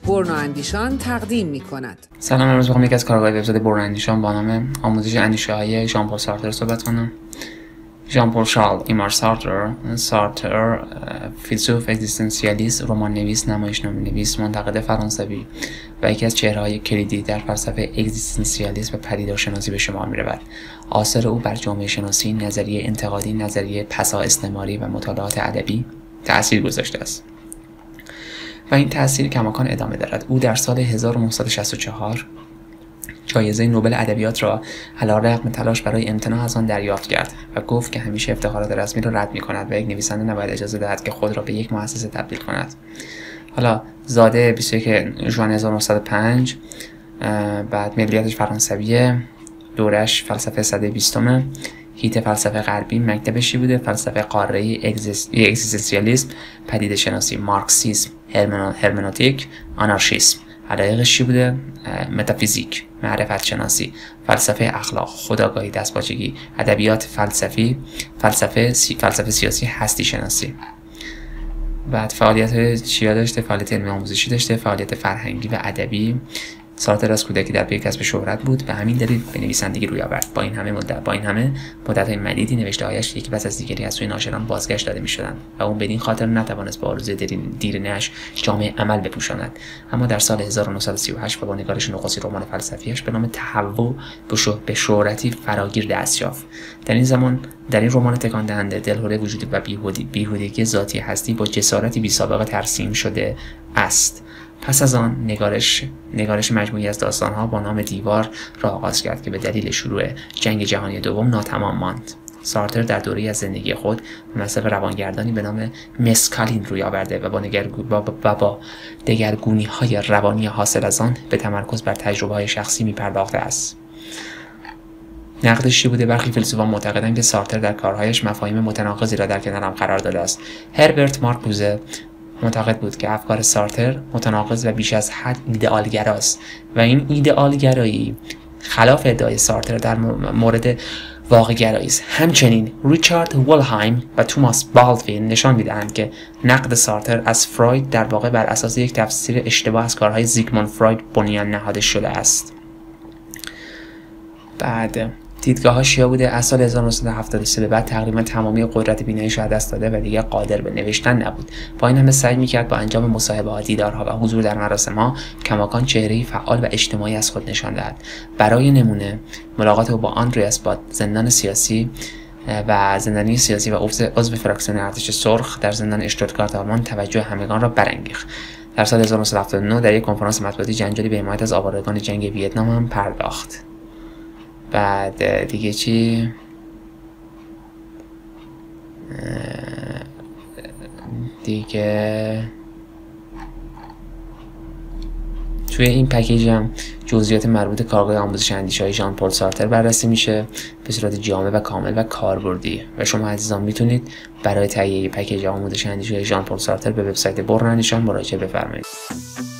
برون اندیشان تقدیم می‌کند. سلام، امروز می‌خوام یکی از کارگاه وبسایت برون اندیشان با نام آموزش اندیشه‌های ژان پل سارتر صحبت کنم. ژان پل شارل ایمار سارتر فیلسوف اگزیستانسیالیست، رمان نویس، نمایشنامه نویس، منتقد فرانسوی و یکی از چهره‌های کلیدی در فلسفه اگزیستانسیالیسم و پدیدارشناسی به شمار می‌رود. آثار او بر جامعه شناسی، نظریه انتقادی، نظریه پسا استعماری و مطالعات ادبی تأثیر گذاشته است و این تأثیر کماکان ادامه دارد. او در سال 1964 جایزه نوبل ادبیات را علیرغم تلاش برای امتناع از آن دریافت کرد و گفت که همیشه افتخارات رسمی را رد می‌کند و یک نویسنده نباید اجازه دهد که خود را به یک مؤسسه تبدیل کند. حالا زاده 21 ژوئن 1905، بعد ملیتش فرانسویه، دورش فلسفه سده 20، هیت فلسفه غربی، مکتبشی بوده فلسفه قاره‌ای، اگزیستانسیالیسم، پدیده شناسی، مارکسیسم، هرمنوتیک، آنارشیسم. علایقش چی بوده؟ متافیزیک، معرفت شناسی، فلسفه اخلاق، خودآگاهی، دستپاچگی، ادبیات فلسفی، فلسفه سیاسی، هستی شناسی. بعد فعالیت چیا داشته؟ فعالیت علمی آموزشی داشته، فعالیت فرهنگی و ادبی. سارتر از کودکی در پی کسب شهرت بود، به همین دلیل به نویسندگی روی آورد. با این همه مدت‌های مدیدی نوشته‌هایش یکی پس از دیگری از سوی ناشران بازگشت داده می‌شدند و اون بدین خاطر نتوانست با آرزوی دیرینه‌اش جامعه عمل بپوشاند. اما در سال 1938 با نگارش نخستی رمان فلسفیش به نام تهوع به شهرتی فراگیر دست یافت. در این رمان تکان دهنده دلهره وجودی و بیهودگی ذاتی هستی با جسارتی بی‌سابقه ترسیم شده است. پس از آن نگارش مجموعی از داستان‌ها با نام دیوار را آغاز کرد که به دلیل شروع جنگ جهانی دوم ناتمام ماند. سارتر در دوره‌ای از زندگی خود به مصرف روانگردانی به نام مسکالین روی آورده و با دگرگونی‌های روانی حاصل از آن به تمرکز بر تجربه‌های شخصی می‌پرداخته است. نقدش چی بوده؟ برخی فیلسوفان معتقدند که سارتر در کارهایش مفاهیم متناقضی را در کنار هم قرار داده است. هربرت مارکوزه معتقد بود که افکار سارتر متناقض و بیش از حد ایدئالگراست و این ایدئالگرایی خلاف ادعای سارتر در مورد واقع‌گرایی است. همچنین ریچارد ولهایم و توماس بالدوین نشان می‌دهند که نقد سارتر از فروید در واقع بر اساس یک تفسیر اشتباه از کارهای زیگموند فروید بنیان نهاده شده است. بعد دیدگاه‌هاش چیا بوده؟ از سال 1973 به بعد تقریبا تمامی قدرت بینایی‌اش را دست داده و دیگر قادر به نوشتن نبود. با این همه سعی می‌کرد با انجام مصاحبه‌ها، دیدارها و حضور در مراسم‌ها کماکان چهره‌ای فعال و اجتماعی از خود نشان دهد. برای نمونه ملاقات او با آندری اسپات، زندانی سیاسی و عضو فراکسیون ارتش سرخ در زندان اشتوتگارت آلمان توجه همگان را برانگیخت. در سال 1979 در یک کنفرانس مطبوعاتی جنجالی به حمایت از آوارگان جنگ ویتنام هم پرداخت. بعد دیگه چی؟ دیگه توی این پکیج هم جزئیات مربوط کارگاه آموزش اندیشه‌های ژان پل سارتر بررسی میشه به صورت جامع و کامل و کاربردی و شما عزیزان میتونید برای تهیه پکیج آموزش اندیشه‌های ژان پل سارتر به وبسایت برون اندیشان مراجعه بفرمایید.